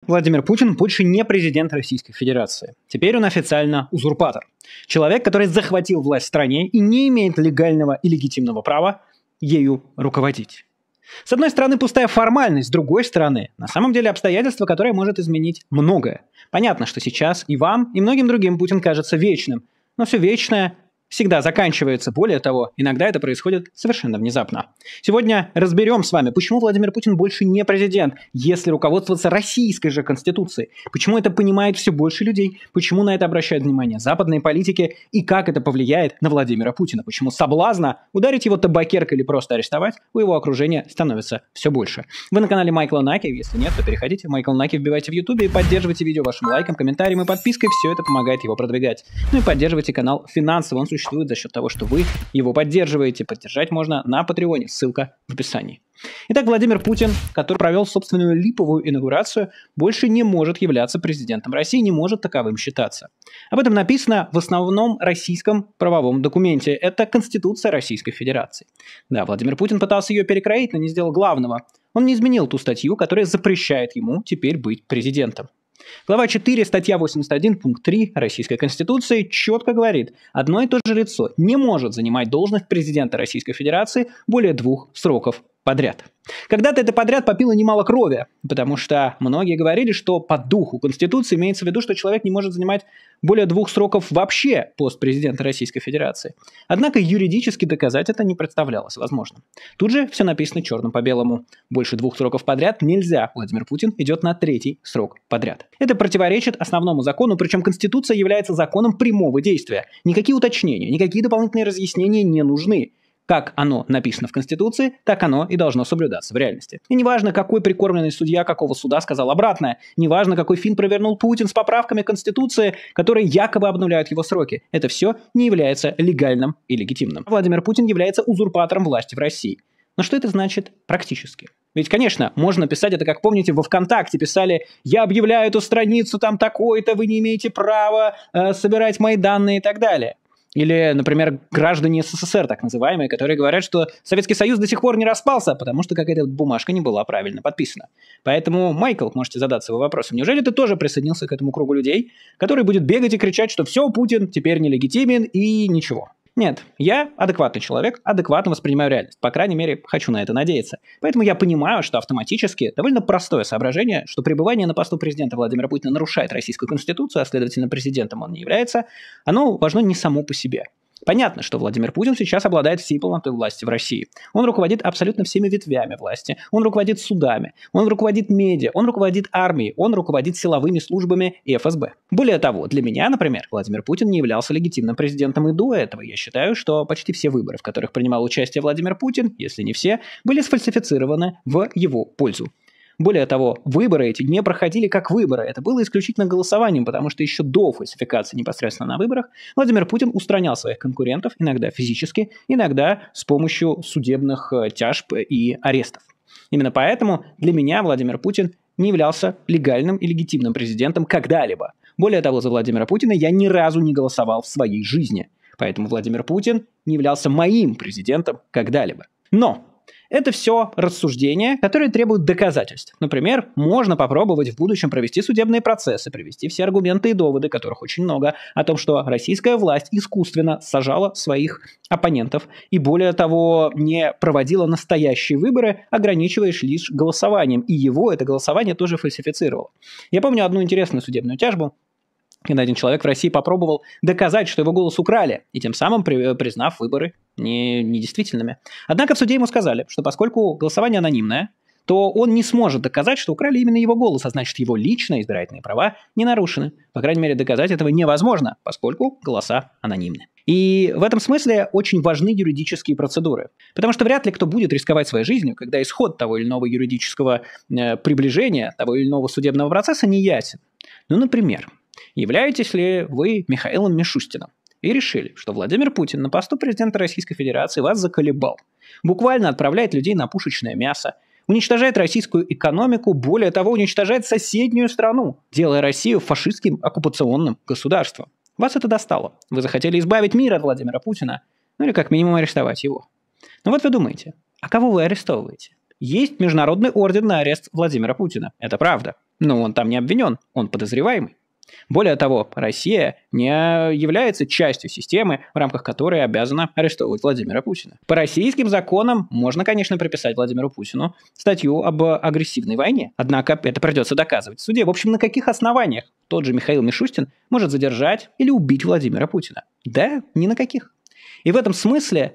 Владимир Путин больше не президент Российской Федерации. Теперь он официально узурпатор. Человек, который захватил власть в стране и не имеет легального и легитимного права ею руководить. С одной стороны, пустая формальность, с другой стороны, на самом деле обстоятельства, которое может изменить многое. Понятно, что сейчас и вам, и многим другим Путин кажется вечным, но все вечное всегда заканчивается. Более того, иногда это происходит совершенно внезапно. Сегодня разберем с вами, почему Владимир Путин больше не президент, если руководствоваться российской же конституцией. Почему это понимает все больше людей, почему на это обращают внимание западные политики и как это повлияет на Владимира Путина. Почему соблазна ударить его табакеркой или просто арестовать у его окружения становится все больше. Вы на канале Майкла Наки, если нет, то переходите. Майкл Наки вбивайте в Ютубе и поддерживайте видео вашим лайком, комментарием и подпиской. Все это помогает его продвигать. Ну и поддерживайте канал финансово. Он существует за счет того, что вы его поддерживаете. Поддержать можно на Патреоне. Ссылка в описании. Итак, Владимир Путин, который провел собственную липовую инаугурацию, больше не может являться президентом России, не может таковым считаться. Об этом написано в основном российском правовом документе. Это Конституция Российской Федерации. Да, Владимир Путин пытался ее перекроить, но не сделал главного. Он не изменил ту статью, которая запрещает ему теперь быть президентом. Глава 4, статья 81, пункт 3 Российской Конституции четко говорит, одно и то же лицо не может занимать должность президента Российской Федерации более 2 сроков подряд. Когда-то это подряд попило немало крови, потому что многие говорили, что по духу Конституции имеется в виду, что человек не может занимать более 2 сроков вообще пост президента Российской Федерации. Однако юридически доказать это не представлялось возможным. Тут же все написано черным по белому. Больше 2 сроков подряд нельзя. Владимир Путин идет на 3-й срок подряд. Это противоречит основному закону, причем Конституция является законом прямого действия. Никакие уточнения, никакие дополнительные разъяснения не нужны. Как оно написано в Конституции, так оно и должно соблюдаться в реальности. И неважно, какой прикормленный судья какого суда сказал обратное, неважно, какой финт провернул Путин с поправками Конституции, которые якобы обнуляют его сроки. Это все не является легальным и легитимным. Владимир Путин является узурпатором власти в России. Но что это значит практически? Ведь, конечно, можно писать это, как помните, во ВКонтакте писали «Я объявляю эту страницу там такой-то, вы не имеете права собирать мои данные» и так далее. Или, например, граждане СССР, так называемые, которые говорят, что Советский Союз до сих пор не распался, потому что какая-то бумажка не была правильно подписана. Поэтому, Майкл, можете задаться его вопросом, неужели ты тоже присоединился к этому кругу людей, который будет бегать и кричать, что все, Путин теперь нелегитимен и ничего? Нет, я адекватный человек, адекватно воспринимаю реальность. По крайней мере, хочу на это надеяться. Поэтому я понимаю, что автоматически довольно простое соображение, что пребывание на посту президента Владимира Путина нарушает Российскую Конституцию, а следовательно президентом он не является, оно важно не само по себе. Понятно, что Владимир Путин сейчас обладает всей полнотой власти в России. Он руководит абсолютно всеми ветвями власти. Он руководит судами, он руководит медиа, он руководит армией, он руководит силовыми службами и ФСБ. Более того, для меня, например, Владимир Путин не являлся легитимным президентом и до этого. Я считаю, что почти все выборы, в которых принимал участие Владимир Путин, если не все, были сфальсифицированы в его пользу. Более того, выборы эти не проходили как выборы, это было исключительно голосованием, потому что еще до фальсификации непосредственно на выборах Владимир Путин устранял своих конкурентов, иногда физически, иногда с помощью судебных тяжб и арестов. Именно поэтому для меня Владимир Путин не являлся легальным и легитимным президентом когда-либо. Более того, за Владимира Путина я ни разу не голосовал в своей жизни, поэтому Владимир Путин не являлся моим президентом когда-либо. Но это все рассуждения, которые требуют доказательств. Например, можно попробовать в будущем провести судебные процессы, привести все аргументы и доводы, которых очень много, о том, что российская власть искусственно сажала своих оппонентов и, более того, не проводила настоящие выборы, ограничиваясь лишь голосованием. И его это голосование тоже фальсифицировало. Я помню одну интересную судебную тяжбу, когда один человек в России попробовал доказать, что его голос украли, и тем самым признав выборы недействительными. Однако в суде ему сказали, что поскольку голосование анонимное, то он не сможет доказать, что украли именно его голос, а значит, его личные избирательные права не нарушены. По крайней мере, доказать этого невозможно, поскольку голоса анонимны. И в этом смысле очень важны юридические процедуры. Потому что вряд ли кто будет рисковать своей жизнью, когда исход того или иного юридического приближения, того или иного судебного процесса не ясен. Ну, например, являетесь ли вы Михаилом Мишустиным и решили, что Владимир Путин на посту президента Российской Федерации вас заколебал, буквально отправляет людей на пушечное мясо, уничтожает российскую экономику, более того, уничтожает соседнюю страну, делая Россию фашистским оккупационным государством. Вас это достало. Вы захотели избавить мир от Владимира Путина, ну или как минимум арестовать его. Ну вот вы думаете, а кого вы арестовываете? Есть международный ордер на арест Владимира Путина. Это правда. Но он там не обвинен, он подозреваемый. Более того, Россия не является частью системы, в рамках которой обязана арестовывать Владимира Путина. По российским законам можно, конечно, приписать Владимиру Путину статью об агрессивной войне. Однако это придется доказывать в суде. В общем, на каких основаниях тот же Михаил Мишустин может задержать или убить Владимира Путина? Да, ни на каких. И в этом смысле,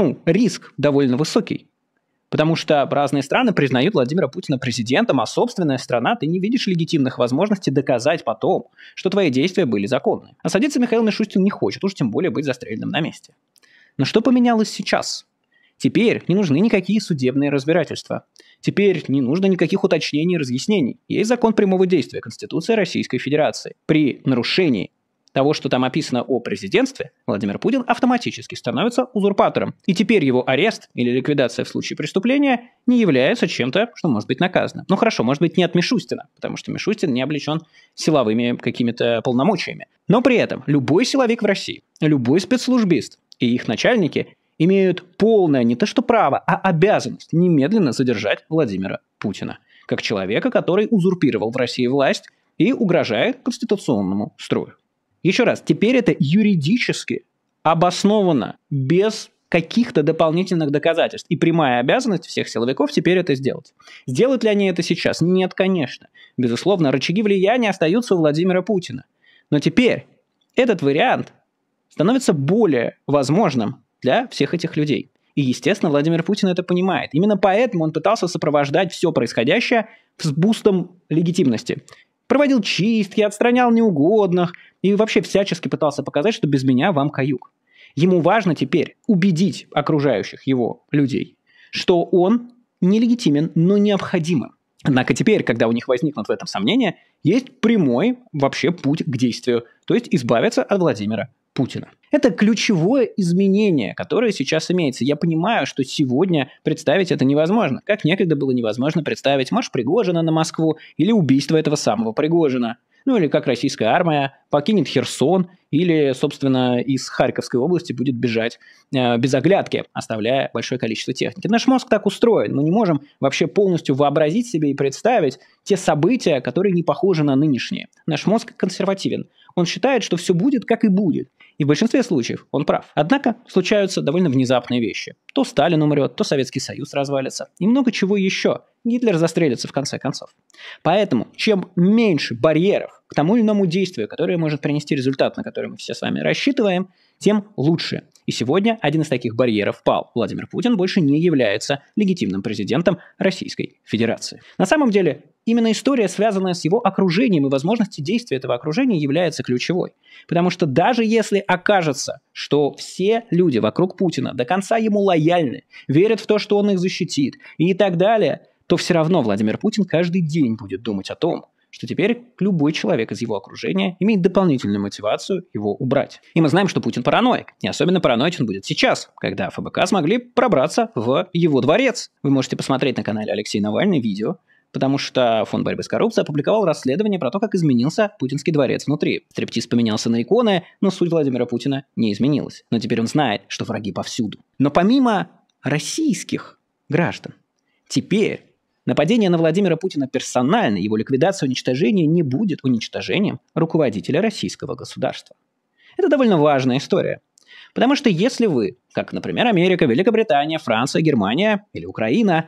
риск довольно высокий. Потому что разные страны признают Владимира Путина президентом, а собственная страна, ты не видишь легитимных возможностей доказать потом, что твои действия были законны. А садиться Михаил Мишустин не хочет, уж тем более быть застреленным на месте. Но что поменялось сейчас? Теперь не нужны никакие судебные разбирательства. Теперь не нужно никаких уточнений и разъяснений. Есть закон прямого действия, Конституция Российской Федерации. При нарушении того, что там описано о президентстве, Владимир Путин автоматически становится узурпатором. И теперь его арест или ликвидация в случае преступления не является чем-то, что может быть наказано. Ну хорошо, может быть не от Мишустина, потому что Мишустин не облечен силовыми какими-то полномочиями. Но при этом любой силовик в России, любой спецслужбист и их начальники имеют полное не то что право, а обязанность немедленно задержать Владимира Путина, как человека, который узурпировал в России власть и угрожает конституционному строю. Еще раз, теперь это юридически обосновано, без каких-то дополнительных доказательств. И прямая обязанность всех силовиков теперь это сделать. Сделают ли они это сейчас? Нет, конечно. Безусловно, рычаги влияния остаются у Владимира Путина. Но теперь этот вариант становится более возможным для всех этих людей. И, естественно, Владимир Путин это понимает. Именно поэтому он пытался сопровождать все происходящее с бустом легитимности. Проводил чистки, отстранял неугодных и вообще всячески пытался показать, что без меня вам каюк. Ему важно теперь убедить окружающих его людей, что он нелегитимен, но необходимым. Однако теперь, когда у них возникнут в этом сомнения, есть прямой вообще путь к действию, то есть избавиться от Владимира Путина. Это ключевое изменение, которое сейчас имеется. Я понимаю, что сегодня представить это невозможно. Как некогда было невозможно представить марш Пригожина на Москву или убийство этого самого Пригожина. Или как российская армия покинет Херсон или, собственно, из Харьковской области будет бежать без оглядки, оставляя большое количество техники. Наш мозг так устроен. Мы не можем вообще полностью вообразить себе и представить те события, которые не похожи на нынешние. Наш мозг консервативен. Он считает, что все будет, как и будет. И в большинстве случаев он прав. Однако случаются довольно внезапные вещи. То Сталин умрет, то Советский Союз развалится. И много чего еще. Гитлер застрелится в конце концов. Поэтому, чем меньше барьеров к тому или иному действию, которое может принести результат, на который мы все с вами рассчитываем, тем лучше. И сегодня один из таких барьеров пал. Владимир Путин больше не является легитимным президентом Российской Федерации. На самом деле, именно история, связанная с его окружением и возможностью действия этого окружения, является ключевой. Потому что даже если окажется, что все люди вокруг Путина до конца ему лояльны, верят в то, что он их защитит и так далее, то все равно Владимир Путин каждый день будет думать о том, что теперь любой человек из его окружения имеет дополнительную мотивацию его убрать. И мы знаем, что Путин параноик. И особенно параноичен будет сейчас, когда ФБК смогли пробраться в его дворец. Вы можете посмотреть на канале Алексей Навальный видео, потому что Фонд борьбы с коррупцией опубликовал расследование про то, как изменился путинский дворец внутри. Стриптиз поменялся на иконы, но суть Владимира Путина не изменилась. Но теперь он знает, что враги повсюду. Но помимо российских граждан, теперь нападение на Владимира Путина персонально, его ликвидация, уничтожение не будет уничтожением руководителя российского государства. Это довольно важная история. Потому что если вы, как, например, Америка, Великобритания, Франция, Германия или Украина,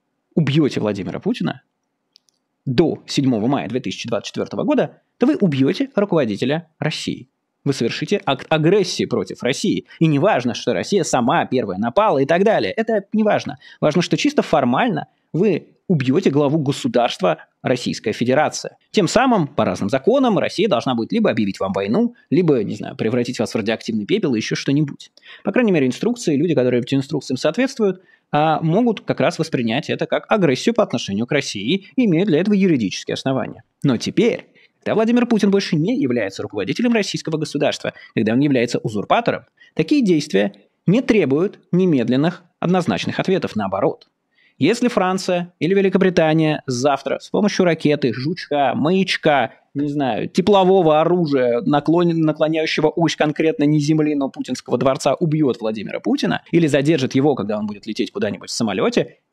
убьете Владимира Путина до 7 мая 2024 года, то вы убьете руководителя России. Вы совершите акт агрессии против России. И не важно, что Россия сама первая напала и так далее. Это не важно. Важно, что чисто формально вы убьете главу государства Российская Федерация. Тем самым, по разным законам, Россия должна будет либо объявить вам войну, либо, не знаю, превратить вас в радиоактивный пепел и еще что-нибудь. По крайней мере, инструкции, люди, которые этим инструкциям соответствуют, могут как раз воспринять это как агрессию по отношению к России и имеют для этого юридические основания. Но теперь, когда Владимир Путин больше не является руководителем российского государства, когда он является узурпатором, такие действия не требуют немедленных однозначных ответов, наоборот. Если Франция или Великобритания завтра с помощью ракеты, жучка, маячка, не знаю, теплового оружия, наклоняющего ось конкретно не земли, но путинского дворца, убьет Владимира Путина или задержит его, когда он будет лететь куда-нибудь в самолете,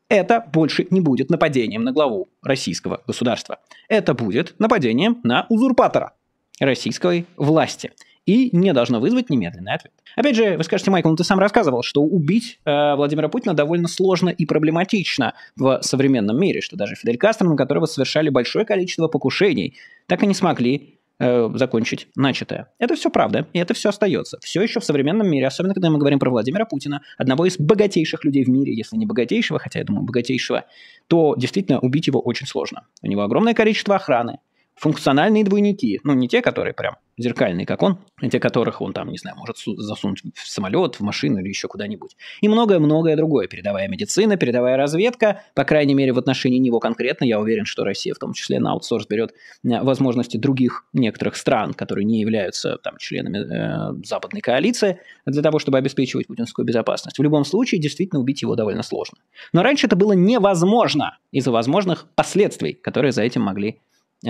Это больше не будет нападением на главу российского государства. Это будет нападением на узурпатора российской власти. И не должно вызвать немедленный ответ. Опять же, вы скажете, Майкл, ты сам рассказывал, что убить Владимира Путина довольно сложно и проблематично в современном мире, что даже Фидель Кастро, на которого совершали большое количество покушений, так и не смогли закончить начатое. Это все правда, и это все остается. Все еще в современном мире, особенно когда мы говорим про Владимира Путина, одного из богатейших людей в мире, если не богатейшего, хотя я думаю богатейшего, то действительно убить его очень сложно. У него огромное количество охраны, функциональные двойники, ну не те, которые прям зеркальные, как он, а те, которых он там, не знаю, может засунуть в самолет, в машину или еще куда-нибудь. И многое-многое другое. Передовая медицина, передовая разведка, по крайней мере, в отношении него конкретно, я уверен, что Россия в том числе на аутсорс берет возможности других некоторых стран, которые не являются там членами западной коалиции, для того, чтобы обеспечивать путинскую безопасность. В любом случае, действительно, убить его довольно сложно. Но раньше это было невозможно из-за возможных последствий, которые за этим могли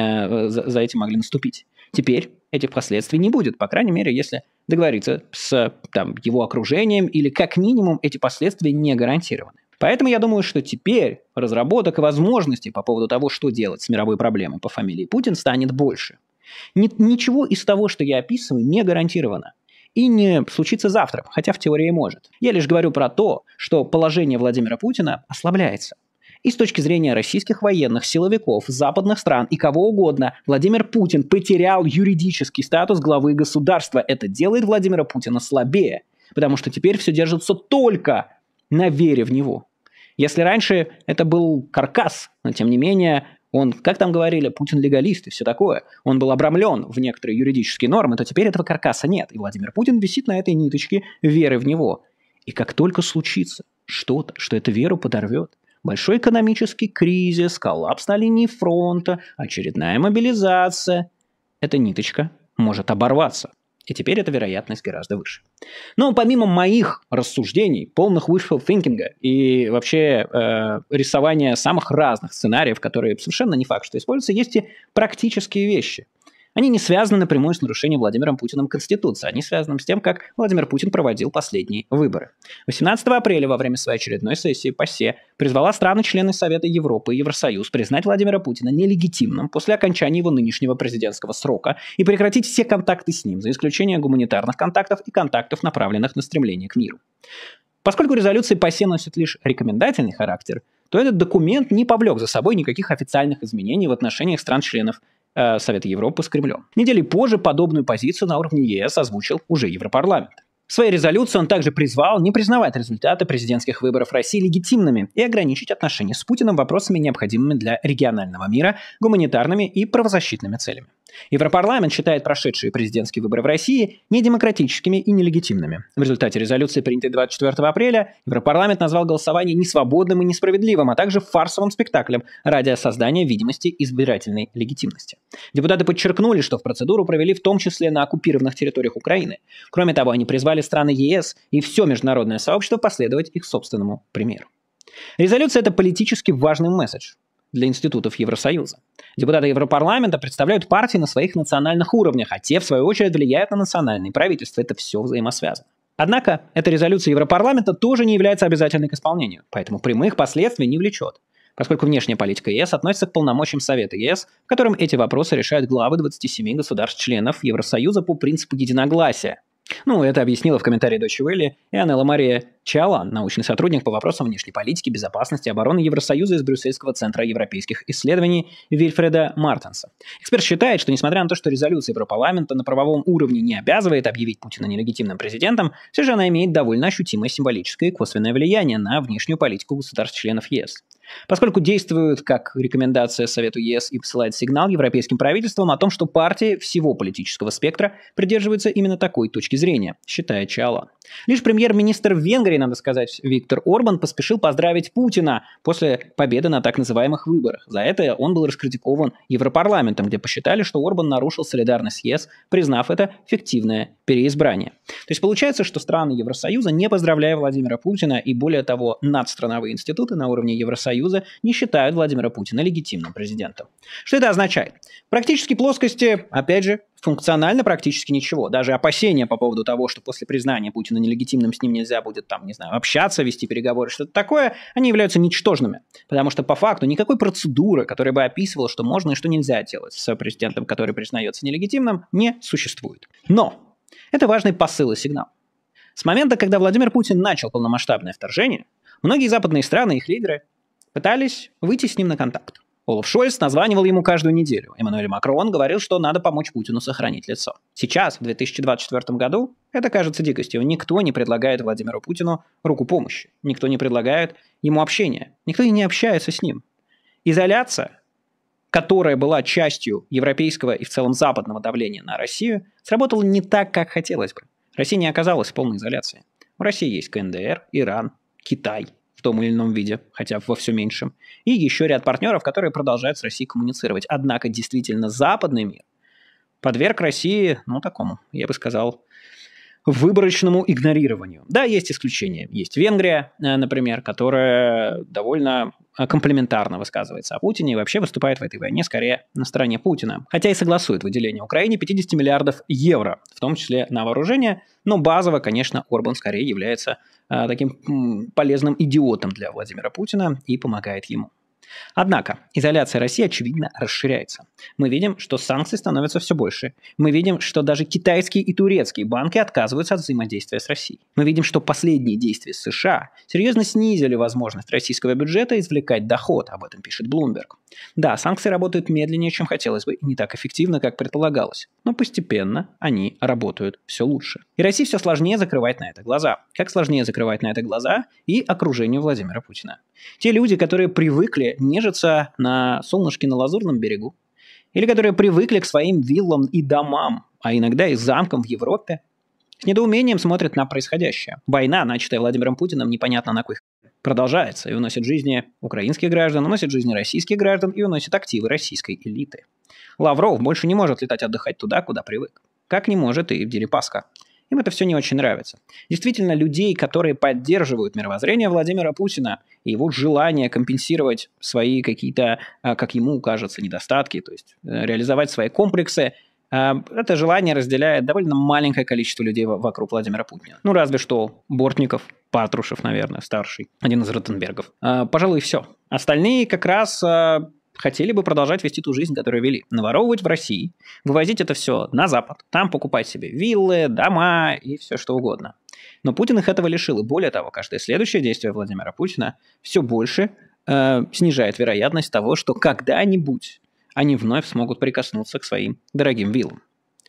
наступить. Теперь этих последствий не будет, по крайней мере, если договориться с его окружением, или как минимум эти последствия не гарантированы. Поэтому я думаю, что теперь разработок и возможностей по поводу того, что делать с мировой проблемой по фамилии Путин, станет больше. Ничего из того, что я описываю, не гарантировано. И не случится завтра, хотя в теории может. Я лишь говорю про то, что положение Владимира Путина ослабляется. И с точки зрения российских военных, силовиков, западных стран и кого угодно, Владимир Путин потерял юридический статус главы государства. Это делает Владимира Путина слабее, потому что теперь все держится только на вере в него. Если раньше это был каркас, но тем не менее он, как там говорили, Путин легалист и все такое, он был обрамлен в некоторые юридические нормы, то теперь этого каркаса нет. И Владимир Путин висит на этой ниточке веры в него. И как только случится что-то, что эту веру подорвет, большой экономический кризис, коллапс на линии фронта, очередная мобилизация. Эта ниточка может оборваться. И теперь эта вероятность гораздо выше. Но помимо моих рассуждений, полных wishful thinking и вообще рисования самых разных сценариев, которые совершенно не факт, что используются, есть и практические вещи. Они не связаны напрямую с нарушением Владимиром Путиным Конституции. Они связаны с тем, как Владимир Путин проводил последние выборы. 18 апреля во время своей очередной сессии ПАСЕ призвала страны-члены Совета Европы и Евросоюз признать Владимира Путина нелегитимным после окончания его нынешнего президентского срока и прекратить все контакты с ним, за исключением гуманитарных контактов и контактов, направленных на стремление к миру. Поскольку резолюции ПАСЕ носят лишь рекомендательный характер, то этот документ не повлек за собой никаких официальных изменений в отношениях стран-членов Совета Европы с Кремлем. Недели позже подобную позицию на уровне ЕС озвучил уже Европарламент. В своей резолюции он также призвал не признавать результаты президентских выборов России легитимными и ограничить отношения с Путиным вопросами, необходимыми для регионального мира, гуманитарными и правозащитными целями. Европарламент считает прошедшие президентские выборы в России недемократическими и нелегитимными. В результате резолюции, принятой 24 апреля, Европарламент назвал голосование несвободным и несправедливым, а также фарсовым спектаклем ради создания видимости избирательной легитимности. Депутаты подчеркнули, что в процедуру провели в том числе на оккупированных территориях Украины. Кроме того, они призвали страны ЕС и все международное сообщество последовать их собственному примеру. Резолюция – это политически важный месседж для институтов Евросоюза. Депутаты Европарламента представляют партии на своих национальных уровнях, а те, в свою очередь, влияют на национальные правительства. Это все взаимосвязано. Однако, эта резолюция Европарламента тоже не является обязательной к исполнению, поэтому прямых последствий не влечет, поскольку внешняя политика ЕС относится к полномочиям Совета ЕС, в котором эти вопросы решают главы 27 государств-членов Евросоюза по принципу единогласия. Это объяснила в комментарии Deutsche Welle и Аннела Мария Чиалан, научный сотрудник по вопросам внешней политики, безопасности и обороны Евросоюза из Брюссельского центра европейских исследований Вильфреда Мартенса. Эксперт считает, что несмотря на то, что резолюция Европарламента на правовом уровне не обязывает объявить Путина нелегитимным президентом, все же она имеет довольно ощутимое символическое и косвенное влияние на внешнюю политику государств-членов ЕС. Поскольку действует как рекомендация Совету ЕС и посылает сигнал европейским правительствам о том, что партии всего политического спектра придерживаются именно такой точки зрения, считает Чиалан. Лишь премьер-министр Венгрии, надо сказать, Виктор Орбан поспешил поздравить Путина после победы на так называемых выборах. За это он был раскритикован Европарламентом, где посчитали, что Орбан нарушил солидарность с ЕС, признав это фиктивное переизбрание. То есть получается, что страны Евросоюза, не поздравляя Владимира Путина и более того надстрановые институты на уровне Евросоюза, Евросоюза не считают Владимира Путина легитимным президентом. Что это означает? В практической плоскости, опять же, функционально практически ничего. Даже опасения по поводу того, что после признания Путина нелегитимным с ним нельзя будет, там, не знаю, общаться, вести переговоры, что-то такое, они являются ничтожными. Потому что по факту никакой процедуры, которая бы описывала, что можно и что нельзя делать с президентом, который признается нелегитимным, не существует. Но это важный посыл и сигнал. С момента, когда Владимир Путин начал полномасштабное вторжение, многие западные страны, их лидеры, пытались выйти с ним на контакт. Олаф Шольц названивал ему каждую неделю. Эммануэль Макрон говорил, что надо помочь Путину сохранить лицо. Сейчас, в 2024 году, это кажется дикостью. Никто не предлагает Владимиру Путину руку помощи. Никто не предлагает ему общения. Никто и не общается с ним. Изоляция, которая была частью европейского и в целом западного давления на Россию, сработала не так, как хотелось бы. Россия не оказалась в полной изоляции. У России есть КНДР, Иран, Китай в том или ином виде, хотя во все меньшем, и еще ряд партнеров, которые продолжают с Россией коммуницировать. Однако действительно западный мир подверг России, такому, я бы сказал, выборочному игнорированию. Да, есть исключения. Есть Венгрия, например, которая довольно комплементарно высказывается о Путине и вообще выступает в этой войне скорее на стороне Путина. Хотя и согласует выделение Украине 50 миллиардов евро, в том числе на вооружение, но базово, конечно, Орбан скорее является таким полезным идиотом для Владимира Путина и помогает ему. Однако изоляция России, очевидно, расширяется. Мы видим, что санкций становится все больше. Мы видим, что даже китайские и турецкие банки отказываются от взаимодействия с Россией. Мы видим, что последние действия США серьезно снизили возможность российского бюджета извлекать доход. Об этом пишет Bloomberg. Да, санкции работают медленнее, чем хотелось бы, и не так эффективно, как предполагалось. Но постепенно они работают все лучше. И России все сложнее закрывать на это глаза. Как сложнее закрывать на это глаза и окружению Владимира Путина. Те люди, которые привыкли нежиться на солнышке на Лазурном берегу, или которые привыкли к своим виллам и домам, а иногда и замкам в Европе, с недоумением смотрят на происходящее. Война, начатая Владимиром Путиным, непонятно на кой продолжается и уносит жизни украинских граждан, уносит жизни российских граждан и уносит активы российской элиты. Лавров больше не может летать отдыхать туда, куда привык. Как не может и Дерипаска. Им это все не очень нравится. Действительно, людей, которые поддерживают мировоззрение Владимира Путина и его желание компенсировать свои какие-то, как ему кажется, недостатки, то есть реализовать свои комплексы, это желание разделяет довольно маленькое количество людей вокруг Владимира Путина. Разве что Бортников, Патрушев, наверное, старший, один из Ротенбергов. Пожалуй, все. Остальные как раз хотели бы продолжать вести ту жизнь, которую вели. Наворовывать в России, вывозить это все на Запад, там покупать себе виллы, дома и все что угодно. Но Путин их этого лишил. И более того, каждое следующее действие Владимира Путина все больше снижает вероятность того, что когда-нибудь они вновь смогут прикоснуться к своим дорогим виллам.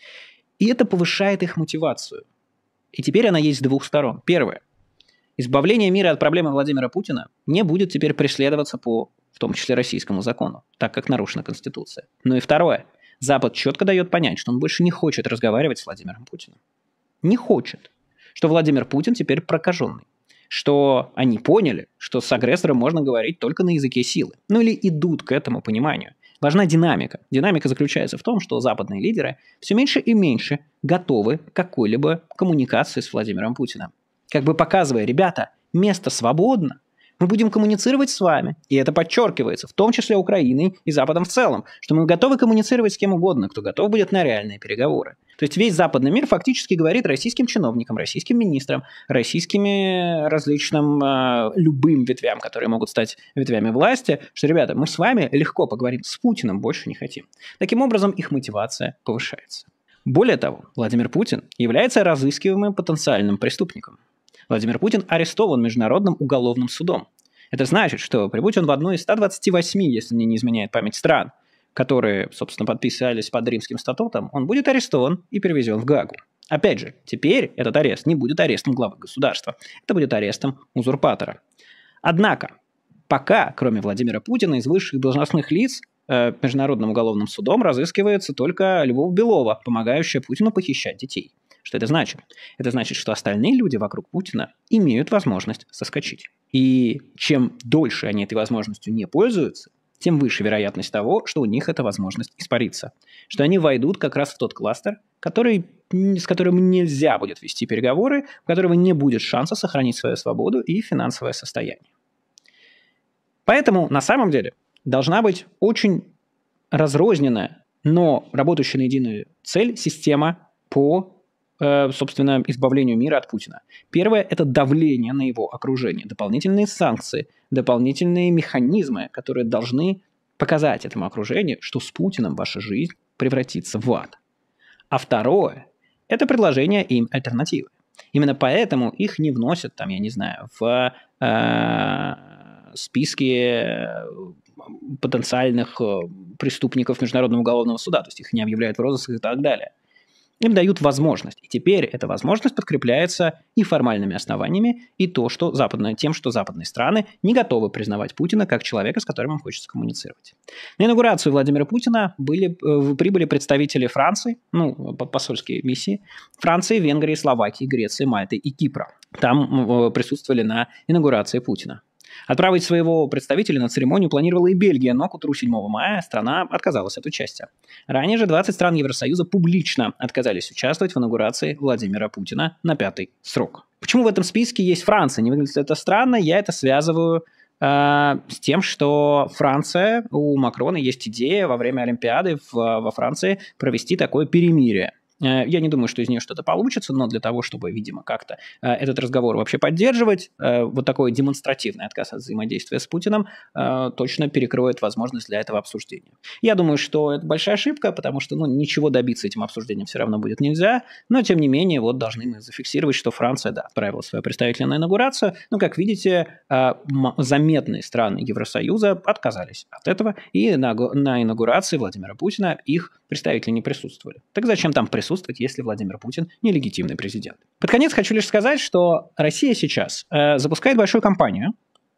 И это повышает их мотивацию. И теперь она есть с двух сторон. Первое. Избавление мира от проблемы Владимира Путина не будет теперь преследоваться по, в том числе, российскому закону, так как нарушена Конституция. Но и второе. Запад четко дает понять, что он больше не хочет разговаривать с Владимиром Путиным. Не хочет. Что Владимир Путин теперь прокаженный. Что они поняли, что с агрессором можно говорить только на языке силы. Или идут к этому пониманию. Важна динамика. Динамика заключается в том, что западные лидеры все меньше и меньше готовы к какой-либо коммуникации с Владимиром Путиным. Как бы показывая, ребята, место свободно, мы будем коммуницировать с вами. И это подчеркивается, в том числе Украиной и Западом в целом, что мы готовы коммуницировать с кем угодно, кто готов будет на реальные переговоры. То есть весь западный мир фактически говорит российским чиновникам, российским министрам, российскими различным любым ветвям, которые могут стать ветвями власти, что, ребята, мы с вами легко поговорим, с Путиным больше не хотим. Таким образом, их мотивация повышается. Более того, Владимир Путин является разыскиваемым потенциальным преступником. Владимир Путин арестован Международным уголовным судом. Это значит, что прибудь он в одну из 128, если мне не изменяет память, стран, которые, собственно, подписались под Римским статутом, он будет арестован и перевезен в Гаагу. Опять же, теперь этот арест не будет арестом главы государства, это будет арестом узурпатора. Однако, пока, кроме Владимира Путина, из высших должностных лиц Международным уголовным судом разыскивается только Львов Белова, помогающая Путину похищать детей. Что это значит? Это значит, что остальные люди вокруг Путина имеют возможность соскочить. И чем дольше они этой возможностью не пользуются, тем выше вероятность того, что у них эта возможность испарится. Что они войдут как раз в тот кластер, с которым нельзя будет вести переговоры, у которого не будет шанса сохранить свою свободу и финансовое состояние. Поэтому на самом деле должна быть очень разрозненная, но работающая на единую цель система по, собственно, избавлению мира от Путина. Первое – это давление на его окружение, дополнительные санкции, дополнительные механизмы, которые должны показать этому окружению, что с Путиным ваша жизнь превратится в ад. А второе – это предложение им альтернативы. Именно поэтому их не вносят, там, я не знаю, в списки потенциальных преступников Международного уголовного суда, то есть их не объявляют в розыск и так далее. Им дают возможность. И теперь эта возможность подкрепляется и формальными основаниями, и тем, что западные страны не готовы признавать Путина как человека, с которым им хочется коммуницировать. На инаугурацию Владимира Путина прибыли представители Франции, посольские миссии, Франции, Венгрии, Словакии, Греции, Мальты и Кипра. Там присутствовали на инаугурации Путина. Отправить своего представителя на церемонию планировала и Бельгия, но к утру 7 мая страна отказалась от участия. Ранее же 20 стран Евросоюза публично отказались участвовать в инаугурации Владимира Путина на 5-й срок. Почему в этом списке есть Франция? Не выглядит это странно, я это связываю с тем, что Франция, у Макрона есть идея во время Олимпиады во Франции провести такое перемирие. Я не думаю, что из нее что-то получится, но для того, чтобы, видимо, как-то этот разговор вообще поддерживать, вот такой демонстративный отказ от взаимодействия с Путиным точно перекроет возможность для этого обсуждения. Я думаю, что это большая ошибка, потому что ничего добиться этим обсуждением все равно будет нельзя, но, тем не менее, вот должны мы зафиксировать, что Франция, отправила своего представителя на инаугурацию, но, как видите, заметные страны Евросоюза отказались от этого, и на инаугурации Владимира Путина их представители не присутствовали. Так зачем там присутствовать, если Владимир Путин нелегитимный президент? Под конец хочу лишь сказать, что Россия сейчас запускает большую кампанию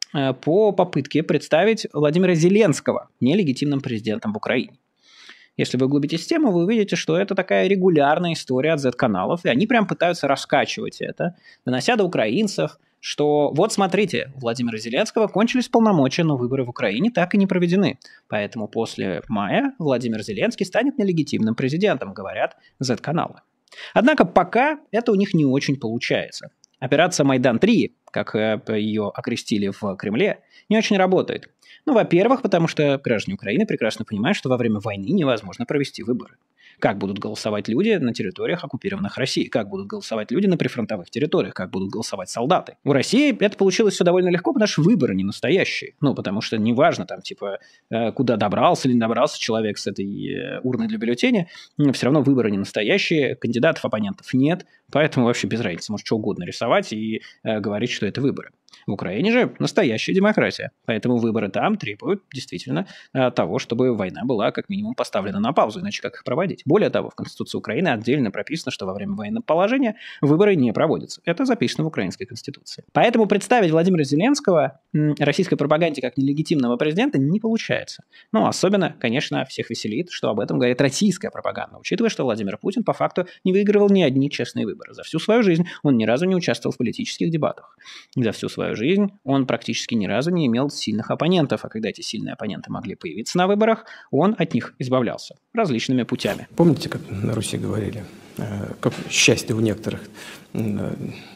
по попытке представить Владимира Зеленского нелегитимным президентом в Украине. Если вы углубитесь в тему, вы увидите, что это такая регулярная история от Z-каналов, и они прям пытаются раскачивать это, донося до украинцев, что вот смотрите, у Владимира Зеленского кончились полномочия, но выборы в Украине так и не проведены. Поэтому после мая Владимир Зеленский станет нелегитимным президентом, говорят Z-каналы. Однако пока это у них не очень получается. Операция «Майдан-3», как ее окрестили в Кремле, не очень работает. Во-первых, потому что граждане Украины прекрасно понимают, что во время войны невозможно провести выборы. Как будут голосовать люди на территориях, оккупированных Россией? Как будут голосовать люди на прифронтовых территориях? Как будут голосовать солдаты? У России это получилось все довольно легко, потому что выборы не настоящие. Потому что неважно, куда добрался или не добрался человек с этой урны для бюллетеня, все равно выборы не настоящие, кандидатов, оппонентов нет, поэтому вообще без разницы, может что угодно рисовать и говорить, что это выборы. В Украине же настоящая демократия, поэтому выборы там требуют действительно того, чтобы война была как минимум поставлена на паузу, иначе как их проводить. Более того, в Конституции Украины отдельно прописано, что во время военного положения выборы не проводятся. Это записано в Украинской Конституции. Поэтому представить Владимира Зеленского российской пропаганде как нелегитимного президента не получается. Особенно, конечно, всех веселит, что об этом говорит российская пропаганда, учитывая, что Владимир Путин по факту не выигрывал ни одни честные выборы. За всю свою жизнь он ни разу не участвовал в политических дебатах. За всю свою жизнь он практически ни разу не имел сильных оппонентов, а когда эти сильные оппоненты могли появиться на выборах, он от них избавлялся различными путями. Помните, как на Руси говорили, как счастье у некоторых на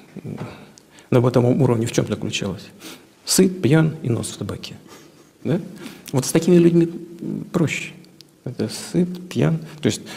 бытовом уровне в чем заключалось? Сыт, пьян и нос в табаке. Да? Вот с такими людьми проще. Это сыт, пьян, то есть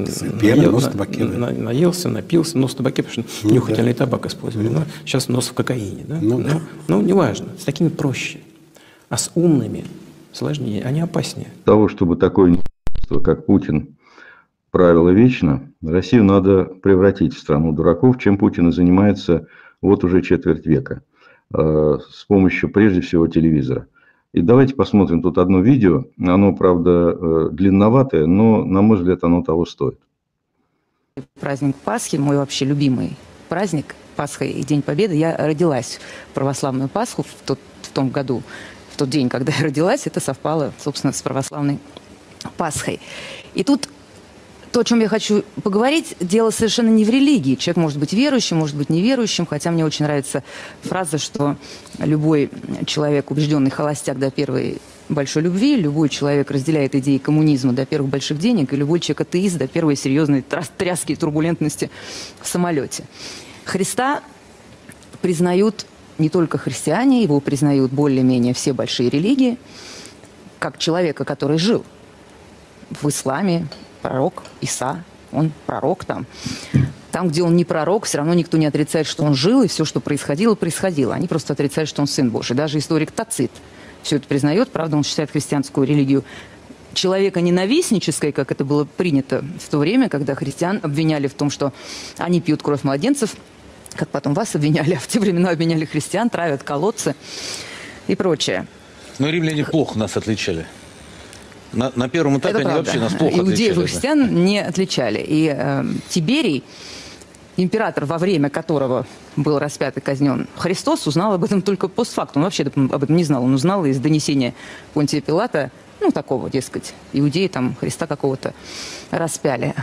наелся, напился, нос в табаке, потому что нюхательный табак использовали, но сейчас нос в кокаине. Да? Неважно, с такими проще, а с умными сложнее, они опаснее. Для того, чтобы такое неистовство, как Путин, правило вечно, Россию надо превратить в страну дураков, чем Путин и занимается вот уже четверть века, с помощью, прежде всего, телевизора. И давайте посмотрим тут одно видео. Оно, правда, длинноватое, но, на мой взгляд, оно того стоит. Праздник Пасхи, мой вообще любимый праздник, Пасха и День Победы. Я родилась в православную Пасху в том году, в тот день, когда я родилась, это совпало, собственно, с православной Пасхой. И тут то, о чем я хочу поговорить, дело совершенно не в религии. Человек может быть верующим, может быть неверующим, хотя мне очень нравится фраза, что любой человек, убежденный холостяк до первой большой любви, любой человек разделяет идеи коммунизма до первых больших денег, и любой человек атеист до первой серьезной тряски и турбулентности в самолете. Христа признают не только христиане, его признают более-менее все большие религии, как человека, который жил в исламе, пророк Иса, он пророк там. Там, где он не пророк, все равно никто не отрицает, что он жил, и все, что происходило, происходило. Они просто отрицают, что он сын Божий. Даже историк Тацит все это признает. Правда, он считает христианскую религию человеконенавистнической, как это было принято в то время, когда христиан обвиняли в том, что они пьют кровь младенцев, как потом вас обвиняли, а в те времена обвиняли христиан, травят колодцы и прочее. Но римляне плохо нас отличали. На первом этапе они вообще нас плохо отличали. Иудеев и христиан не отличали. И Тиберий, император, во время которого был распят и казнен Христос, узнал об этом только постфактум. Он вообще об этом не знал. Он узнал из донесения Понтия Пилата, ну, такого, дескать, иудеи там Христа какого-то распяли.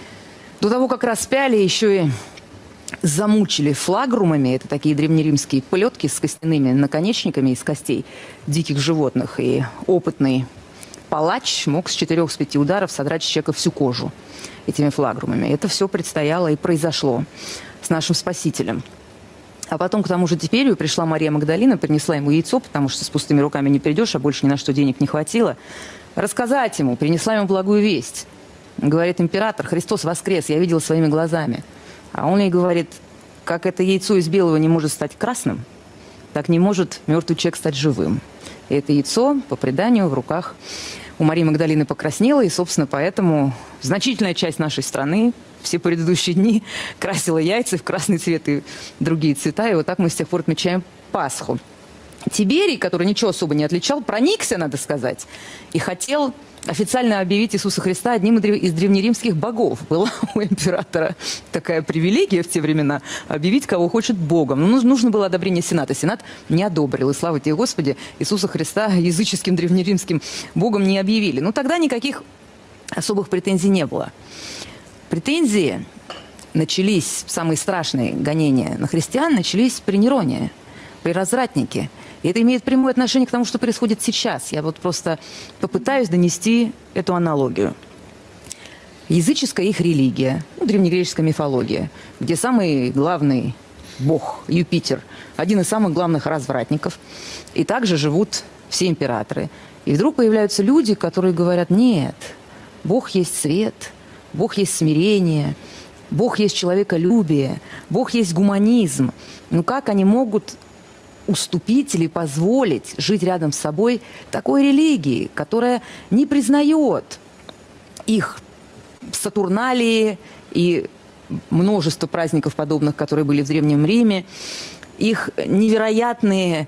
До того, как распяли, еще и замучили флагрумами. Это такие древнеримские плетки с костяными наконечниками из костей диких животных. И опытный палач мог с 4-5 ударов содрать с человека всю кожу этими флагрумами. Это все предстояло и произошло с нашим Спасителем. А потом к тому же Типерию пришла Мария Магдалина, принесла ему яйцо, потому что с пустыми руками не придешь, а больше ни на что денег не хватило. Рассказать ему, принесла ему благую весть. Говорит император: Христос воскрес, я видел своими глазами. А он ей говорит: как это яйцо из белого не может стать красным, так не может мертвый человек стать живым. И это яйцо, по преданию, в руках у Марии Магдалины покраснело, и, собственно, поэтому значительная часть нашей страны все предыдущие дни красила яйца в красный цвет и другие цвета, и вот так мы с тех пор отмечаем Пасху. Тиберий, который ничего особо не отличал, проникся, надо сказать, и хотел официально объявить Иисуса Христа одним из древнеримских богов. Была у императора такая привилегия в те времена объявить кого хочет богом. Но нужно было одобрение Сената. Сенат не одобрил. И слава тебе, Господи, Иисуса Христа языческим древнеримским богом не объявили. Но тогда никаких особых претензий не было. Претензии начались, самые страшные гонения на христиан начались при Нероне, при развратнике. И это имеет прямое отношение к тому, что происходит сейчас. Я вот просто попытаюсь донести эту аналогию. Языческая их религия, древнегреческая мифология, где самый главный бог Юпитер, один из самых главных развратников, и также живут все императоры. И вдруг появляются люди, которые говорят: нет, Бог есть свет, Бог есть смирение, Бог есть человеколюбие, Бог есть гуманизм. Ну как они могут уступить или позволить жить рядом с собой такой религии, которая не признает их Сатурналии и множество праздников подобных, которые были в Древнем Риме, их невероятные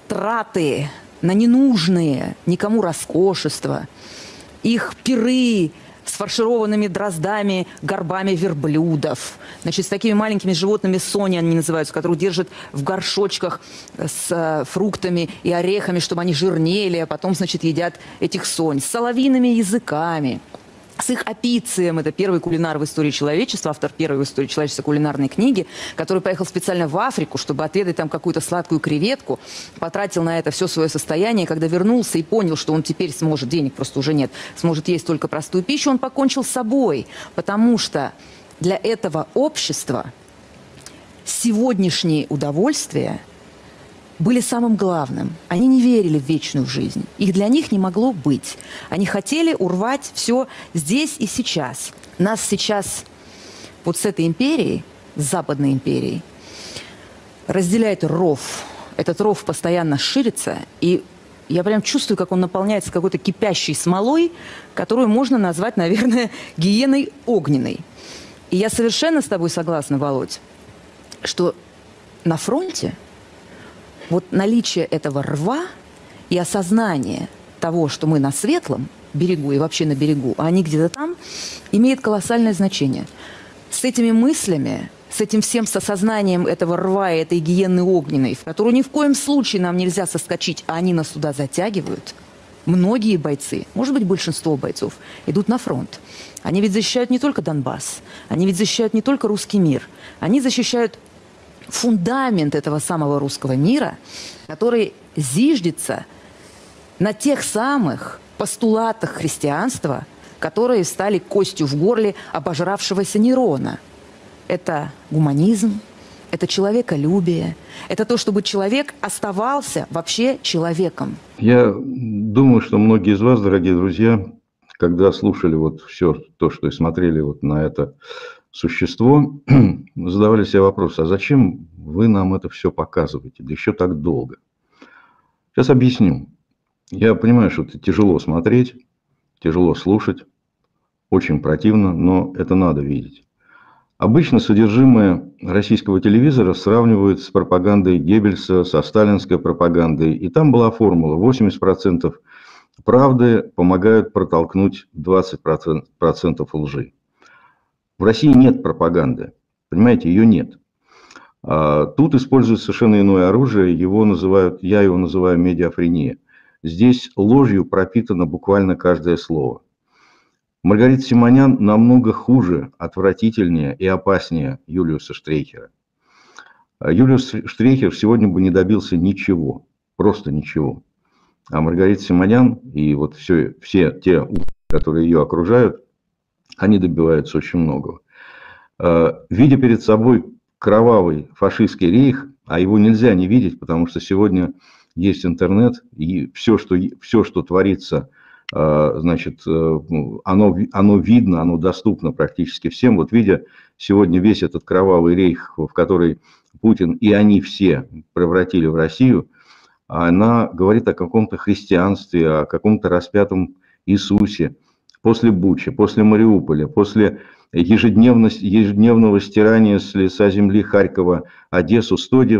траты на ненужные никому роскошества, их пиры с фаршированными дроздами, горбами верблюдов, значит, с такими маленькими животными сони они называются, которых держат в горшочках с фруктами и орехами, чтобы они жирнели, а потом, значит, едят этих сонь, с соловьиными языками, с их апицием. Это первый кулинар в истории человечества, автор первой в истории человечества кулинарной книги, который поехал специально в Африку, чтобы отведать там какую-то сладкую креветку, потратил на это все свое состояние. Когда вернулся и понял, что он теперь сможет, денег просто уже нет, сможет есть только простую пищу, он покончил с собой, потому что для этого общества сегодняшние удовольствия были самым главным. Они не верили в вечную жизнь. Их для них не могло быть. Они хотели урвать все здесь и сейчас. Нас сейчас вот с этой империей, с Западной империей, разделяет ров. Этот ров постоянно ширится, и я прям чувствую, как он наполняется какой-то кипящей смолой, которую можно назвать, наверное, гиеной огненной. И я совершенно с тобой согласна, Володь, что на фронте вот наличие этого рва и осознание того, что мы на светлом берегу и вообще на берегу, а они где-то там, имеет колоссальное значение. С этими мыслями, с этим всем осознанием этого рва и этой гиены огненной, в которую ни в коем случае нам нельзя соскочить, а они нас туда затягивают, многие бойцы, может быть, большинство бойцов, идут на фронт. Они ведь защищают не только Донбасс, они ведь защищают не только русский мир, они защищают фундамент этого самого русского мира, который зиждется на тех самых постулатах христианства, которые стали костью в горле обожравшегося Нерона. Это гуманизм, это человеколюбие, это то, чтобы человек оставался вообще человеком. Я думаю, что многие из вас, дорогие друзья, когда слушали вот все то, что и смотрели вот на это существо, задавали себе вопрос, а зачем вы нам это все показываете, да еще так долго? Сейчас объясню. Я понимаю, что это тяжело смотреть, тяжело слушать, очень противно, но это надо видеть. Обычно содержимое российского телевизора сравнивают с пропагандой Геббельса, со сталинской пропагандой. И там была формула: 80% правды помогают протолкнуть 20% лжи. В России нет пропаганды. Понимаете, ее нет. Тут используют совершенно иное оружие. Я его называю медиафрения. Здесь ложью пропитано буквально каждое слово. Маргарита Симонян намного хуже, отвратительнее и опаснее Юлиуса Штрейхера. Юлиус Штрейхер сегодня бы не добился ничего, просто ничего. А Маргарита Симонян и вот все те, которые ее окружают, они добиваются очень многого. Видя перед собой кровавый фашистский рейх, а его нельзя не видеть, потому что сегодня есть интернет, и все, что творится, значит, оно видно, оно доступно практически всем. Вот видя сегодня весь этот кровавый рейх, в который Путин и они все превратили в Россию, она говорит о каком-то христианстве, о каком-то распятом Иисусе. После Бучи, после Мариуполя, после ежедневного стирания с лица земли Харькова, Одессу,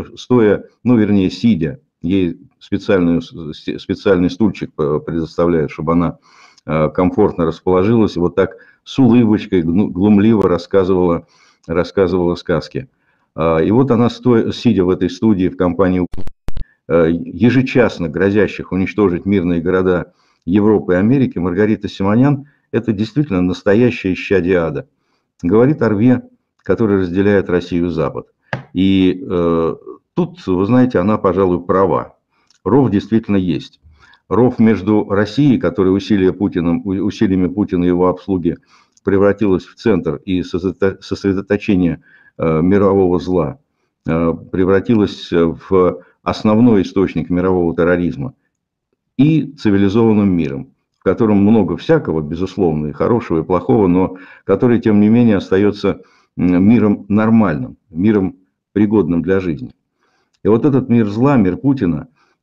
сидя, ей специальный стульчик предоставляют, чтобы она комфортно расположилась, и вот так с улыбочкой глумливо рассказывала сказки. И вот она, сидя в этой студии в компании ежечасно грозящих уничтожить мирные города Европы и Америки, Маргарита Симонян – это действительно настоящее исчадие ада. Говорит о рве, который разделяет Россию и Запад. И тут, вы знаете, она, пожалуй, права. Ров действительно есть. Ров между Россией, которая усилиями Путина и его обслуги превратилась в центр и сосредоточение мирового зла, превратилась в основной источник мирового терроризма, и цивилизованным миром, в котором много всякого, безусловно, и хорошего, и плохого, но который, тем не менее, остается миром нормальным, миром пригодным для жизни. И вот этот мир зла, мир Путина,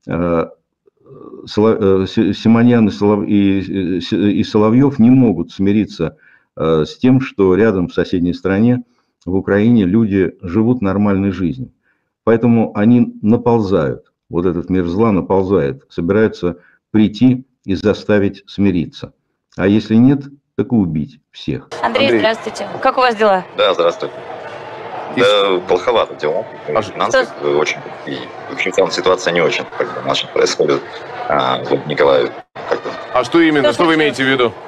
Симонян и Соловьев не могут смириться с тем, что рядом в соседней стране, в Украине, люди живут нормальной жизнью. Поэтому они наползают, вот этот мир зла наползает, собираются прийти и заставить смириться. А если нет, так и убить всех. Андрей, здравствуйте. Как у вас дела? Да, здравствуйте. Да, плоховато дела. Финансовые очень. И, в общем, там ситуация не очень, как бы, наша происходит в Николаеве. А что именно? Что вы имеете в виду?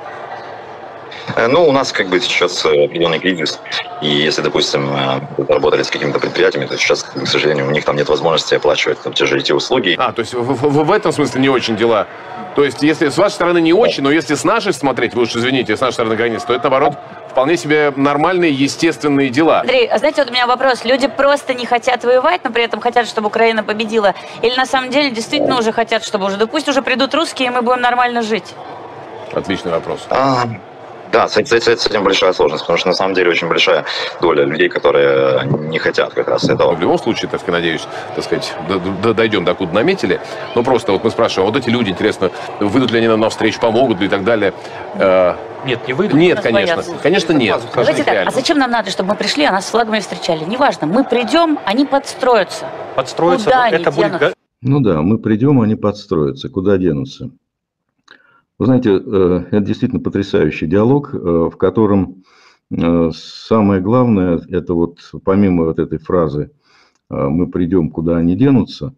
Ну, у нас как бы сейчас определенный кризис, и если, допустим, работали с какими-то предприятиями, то сейчас, к сожалению, у них там нет возможности оплачивать там те же эти услуги. То есть в этом смысле не очень дела? То есть если с вашей стороны не очень, но если с нашей смотреть, вы уж извините, с нашей стороны границы, то это, наоборот, вполне себе нормальные, естественные дела. Андрей, а знаете, вот у меня вопрос. Люди просто не хотят воевать, но при этом хотят, чтобы Украина победила? Или на самом деле действительно уже хотят, чтобы уже, да пусть уже придут русские, и мы будем нормально жить? Отличный вопрос. Да, с этим большая сложность, потому что на самом деле очень большая доля людей, которые не хотят как раз этого. В любом случае, так сказать, надеюсь, так сказать, дойдем до куда наметили. Но просто вот мы спрашиваем, вот эти люди, интересно, выйдут ли они нам навстречу, помогут ли и так далее. Нет, не выйдут. Нет, конечно. Конечно, нет. Давайте так, а зачем нам надо, чтобы мы пришли, а нас с флагами встречали? Неважно, мы придем, они подстроятся. Подстроятся, куда это будет... Ну да, мы придем, они подстроятся. Куда денутся? Вы знаете, это действительно потрясающий диалог, в котором самое главное, это вот помимо вот этой фразы «мы придем, куда они денутся»,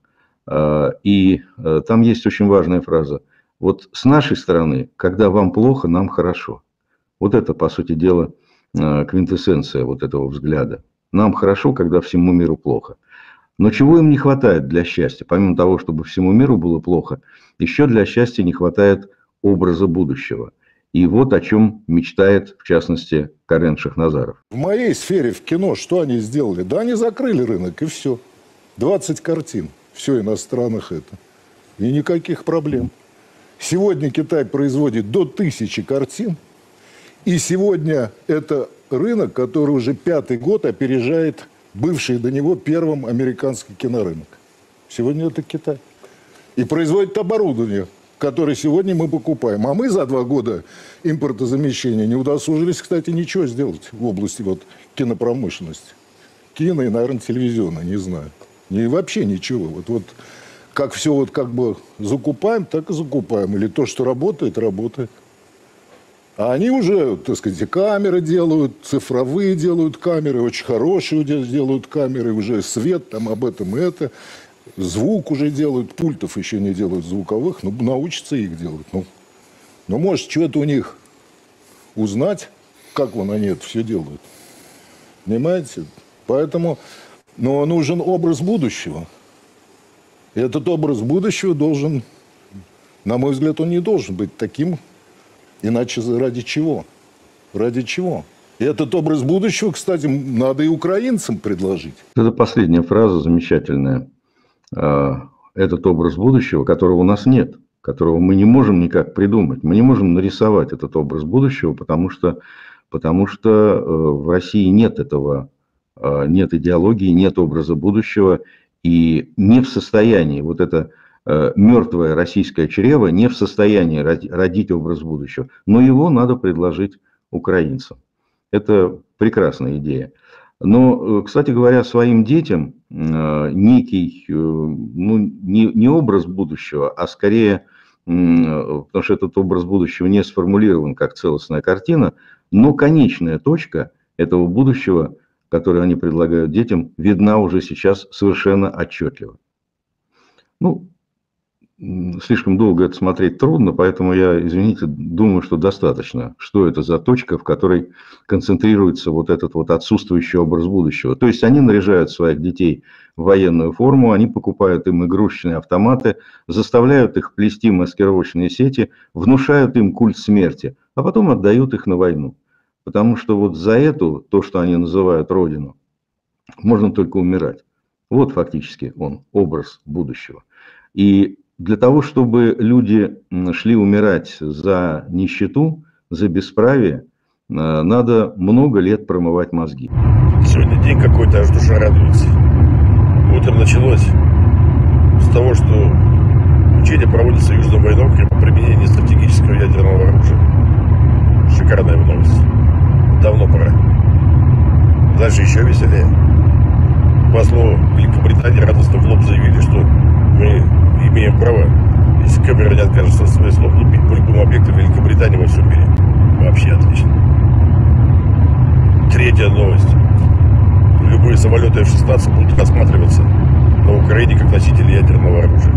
и там есть очень важная фраза: вот с нашей стороны, когда вам плохо, нам хорошо. Вот это, по сути дела, квинтэссенция вот этого взгляда. Нам хорошо, когда всему миру плохо. Но чего им не хватает для счастья? Помимо того, чтобы всему миру было плохо, еще для счастья не хватает образа будущего. И вот о чем мечтает, в частности, Карен Шахназаров. В моей сфере, в кино, что они сделали? Да они закрыли рынок, и все. 20 картин. Все иностранных это. И никаких проблем. Сегодня Китай производит до 1000 картин. И сегодня это рынок, который уже 5-й год опережает бывший до него первым американский кинорынок. Сегодня это Китай. И производит оборудование, которое сегодня мы покупаем. А мы за 2 года импортозамещения не удосужились, кстати, ничего сделать в области вот кинопромышленности. Кино и, наверное, телевизионное, не знаю. И вообще ничего. Вот как все вот как бы закупаем, так и закупаем. Или то, что работает, работает. А они уже, так сказать, камеры делают, цифровые делают камеры, очень хорошие делают камеры, уже свет, там об этом и это. Звук уже делают, пультов еще не делают звуковых, но научатся их делать. Ну может, что-то у них узнать, как вон они это все делают. Понимаете? Поэтому нужен образ будущего. И этот образ будущего должен, на мой взгляд, он не должен быть таким. Иначе ради чего? Ради чего? И этот образ будущего, кстати, надо и украинцам предложить. Это последняя фраза замечательная. Этот образ будущего, которого у нас нет, которого мы не можем никак придумать. Мы не можем нарисовать этот образ будущего, потому что в России нет этого, нет идеологии, нет образа будущего. И не в состоянии вот это мертвое российское чрево не в состоянии родить образ будущего, но его надо предложить украинцам. Это прекрасная идея. Но, кстати говоря, своим детям некий, не образ будущего, а скорее, потому что этот образ будущего не сформулирован как целостная картина, но конечная точка этого будущего, которое они предлагают детям, видна уже сейчас совершенно отчетливо. Слишком долго это смотреть трудно, поэтому я, извините, думаю, что достаточно. Что это за точка, в которой концентрируется вот этот вот отсутствующий образ будущего. То есть они наряжают своих детей в военную форму, они покупают им игрушечные автоматы, заставляют их плести маскировочные сети, внушают им культ смерти, а потом отдают их на войну. Потому что вот за то, что они называют Родину, можно только умирать. Вот фактически он, образ будущего. И для того, чтобы люди шли умирать за нищету, за бесправие, надо много лет промывать мозги. Сегодня день какой-то, аж душа радуется. Утром началось с того, что учения проводят Союзным военным округом по применению стратегического ядерного оружия. Шикарная новость. Давно пора. Дальше еще веселее. Послу Великобритании радостно в лоб заявили, что мы имеем право, если Кэмерон не откажется от своих слов, лупить по любым объектам Великобритании во всем мире. Вообще отлично. Третья новость. Любые самолеты F-16 будут рассматриваться на Украине как носители ядерного оружия.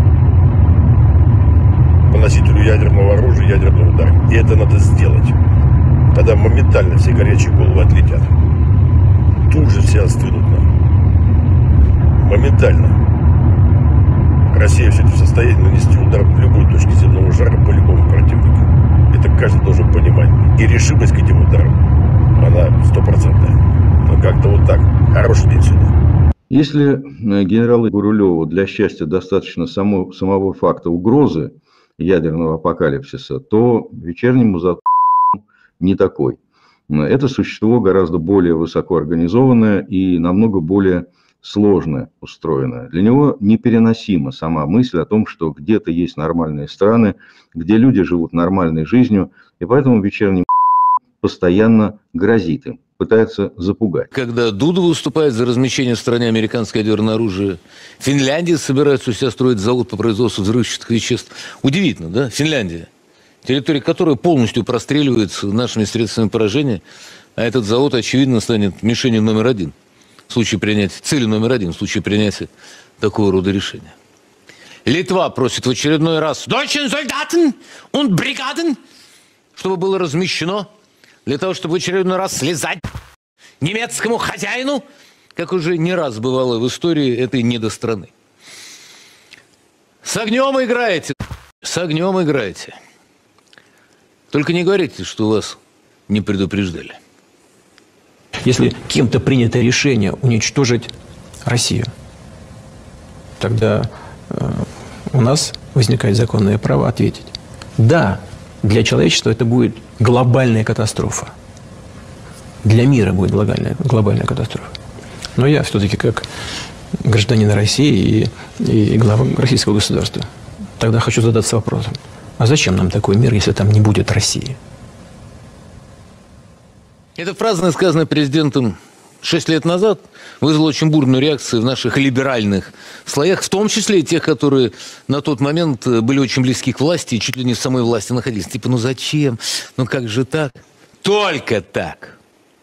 По носителю ядерного оружия ядерный удар. И это надо сделать. Тогда моментально все горячие головы отлетят. Тут же все остынут нам. Моментально. Россия все это в состоянии нанести удар в любой точке земного шара по любому противнику. Это каждый должен понимать. И решимость к этим ударам, она 100%. Но как-то вот так. Хороший день сегодня. Если генералу Гурулеву для счастья достаточно самого факта угрозы ядерного апокалипсиса, то вечернему зату не такой. Это существо гораздо более высокоорганизованное и намного более сложно устроенная. Для него непереносима сама мысль о том, что где-то есть нормальные страны, где люди живут нормальной жизнью, и поэтому вечерний постоянно грозит им, пытается запугать. Когда Дуда выступает за размещение в стране американского ядерного оружия, Финляндия собирается у себя строить завод по производству взрывчатых веществ. Удивительно, да? Финляндия, территория которой полностью простреливается нашими средствами поражения, а этот завод, очевидно, станет мишенью номер один. В случае принятия, целью номер один в случае принятия такого рода решения. Литва просит в очередной раз «Deutschen Soldaten und Brigaden», чтобы было размещено, для того, чтобы в очередной раз слезать немецкому хозяину, как уже не раз бывало в истории этой недостраны. С огнем играете, с огнем играете. Только не говорите, что вас не предупреждали. Если кем-то принято решение уничтожить Россию, тогда у нас возникает законное право ответить. Да, для человечества это будет глобальная катастрофа. Для мира будет глобальная катастрофа. Но я все-таки как гражданин России и глава российского государства тогда хочу задаться вопросом. А зачем нам такой мир, если там не будет России? Эта фраза, сказанная президентом 6 лет назад, вызвала очень бурную реакцию в наших либеральных слоях, в том числе и тех, которые на тот момент были очень близки к власти и чуть ли не в самой власти находились. Типа, ну зачем? Ну как же так? Только так.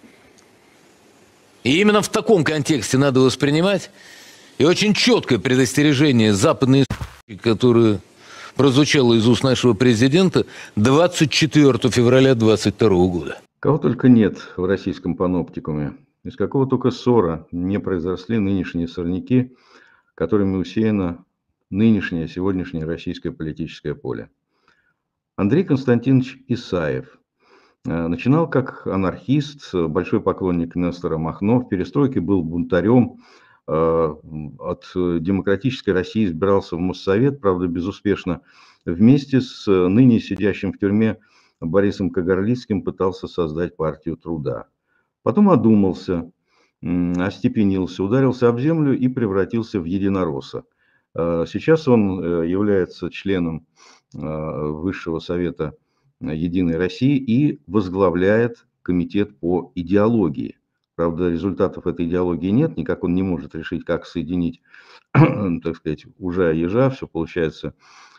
И именно в таком контексте надо воспринимать и очень четкое предостережение западной которое прозвучало из уст нашего президента 24 февраля 2022 года. Кого только нет в российском паноптикуме. Из какого только ссора не произросли нынешние сорняки, которыми усеяно нынешнее, сегодняшнее российское политическое поле. Андрей Константинович Исаев начинал как анархист, большой поклонник Нестора Махно, в перестройке был бунтарем, от демократической России избирался в Моссовет, правда безуспешно, вместе с ныне сидящим в тюрьме Борисом Кагарлицким пытался создать партию труда. Потом одумался, остепенился, ударился об землю и превратился в единоросса. Сейчас он является членом Высшего совета Единой России и возглавляет комитет по идеологии. Правда, результатов этой идеологии нет, никак он не может решить, как соединить, так сказать, ужа и ежа, все получается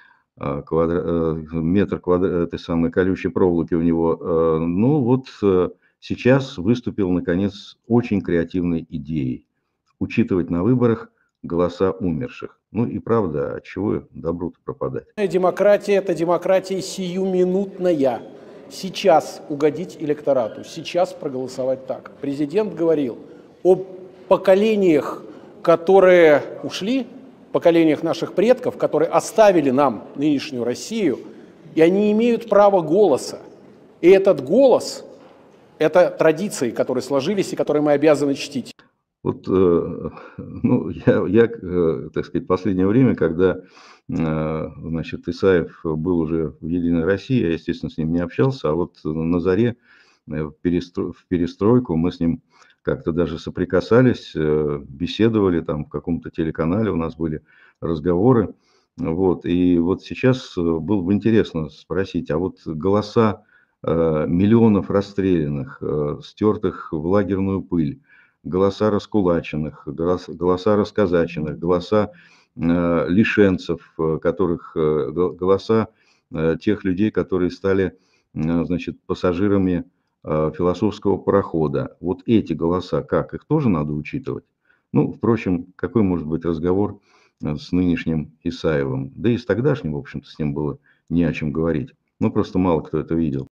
метр этой самой колючей проволоки у него. Ну вот сейчас выступил, наконец, очень креативной идеей учитывать на выборах голоса умерших. Ну и правда, от чего добру-то пропадать? Демократия – это демократия сиюминутная. Сейчас угодить электорату, сейчас проголосовать так. Президент говорил о поколениях, которые ушли, поколениях наших предков, которые оставили нам нынешнюю Россию, и они имеют право голоса. И этот голос – это традиции, которые сложились и которые мы обязаны чтить. Вот, ну, я, так сказать, в последнее время, когда, значит, Исаев был уже в Единой России, я, естественно, с ним не общался, а вот на заре, в перестройку мы с ним как-то даже соприкасались, беседовали там в каком-то телеканале, у нас были разговоры. Вот, и вот сейчас было бы интересно спросить, а вот голоса миллионов расстрелянных, стертых в лагерную пыль, голоса раскулаченных, голоса расказаченных, голоса лишенцев, голоса тех людей, которые стали, значит, пассажирами философского парохода. Вот эти голоса, как их тоже надо учитывать? Ну, впрочем, какой может быть разговор с нынешним Исаевым? Да и с тогдашним, в общем-то, с ним было не о чем говорить. Ну, просто мало кто это видел.